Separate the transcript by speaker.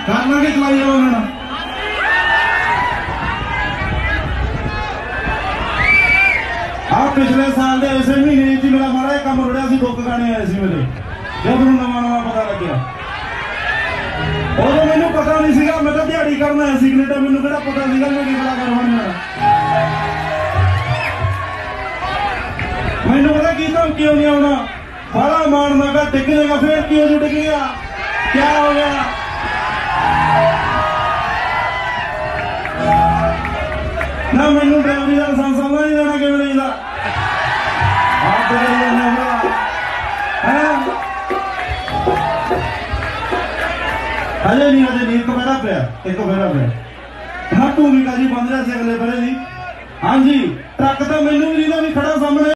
Speaker 1: कर लांगे चलाई जाओ। पिछले साल के इसे महीने च मेरा माड़ा काम रुड़िया सी, 2 गाने आए थे मेरे जब मैं नवा पता लग्या। उदों मैनू पता नहीं सीगा, मैं तो दिहाड़ी करना आया सी कनेडा, मैनू किहड़ा पता सीगा मैं की कलाकार बनना। मैनू पता की तो क्यों नहीं आना, बड़ा मारना का डिग जाएगा, फिर क्यों जो डिग गया, क्या हो गया। ना मैनू ड्राइवरी का लाइसेंस आना नहीं देना किवें नहीं दा अजे नहीं एक मेरा पे एक मेरा पे भूमिका जी बन रहा से अगले बड़े जी। हाँ जी ट्रक तो मैनू भी नहीं खड़ा सामने।